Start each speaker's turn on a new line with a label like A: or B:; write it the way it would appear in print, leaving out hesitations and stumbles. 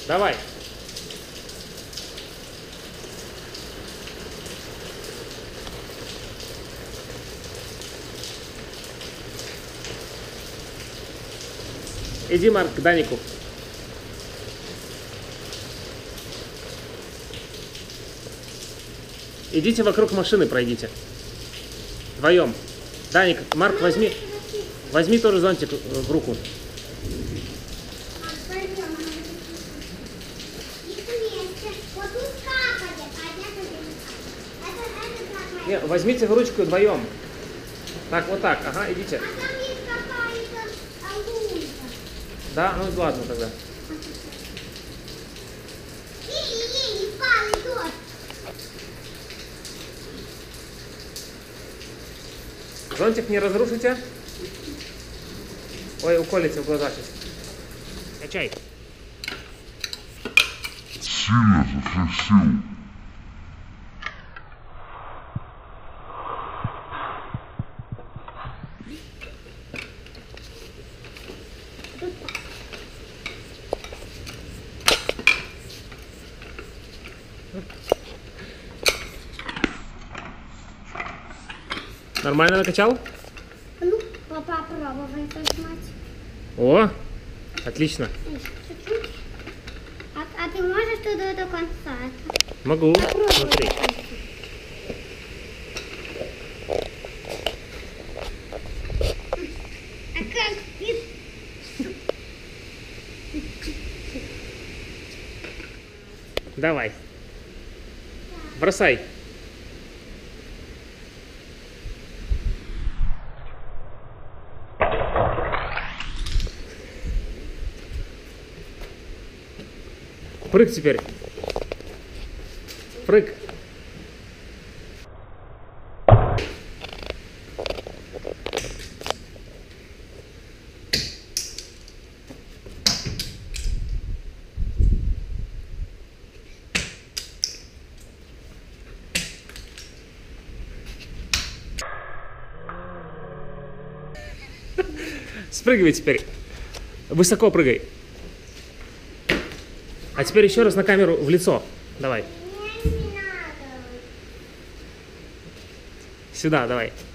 A: Давай. Иди, Марк, к Данику. Идите вокруг машины, пройдите. Вдвоем. Даник, Марк, возьми тоже зонтик в руку. Не, возьмите в ручку вдвоем. Так, вот так. Ага, идите. Да, ну ладно тогда. Зонтик не разрушите. Ой, уколите в глаза сейчас. Качай.
B: Сильно зафиксил.
A: Нормально накачал?
C: Ну, попробуй пожмать.
A: О, отлично.
C: Чуть-чуть. А ты можешь туда до конца?
A: Могу.
C: Попробуй.
A: Смотри.
C: А как ты?
A: Давай. Бросай. Прыг теперь. Прыг. Спрыгивай теперь. Высоко прыгай. А теперь еще раз на камеру в лицо. Давай.
C: Мне не надо.
A: Сюда, давай.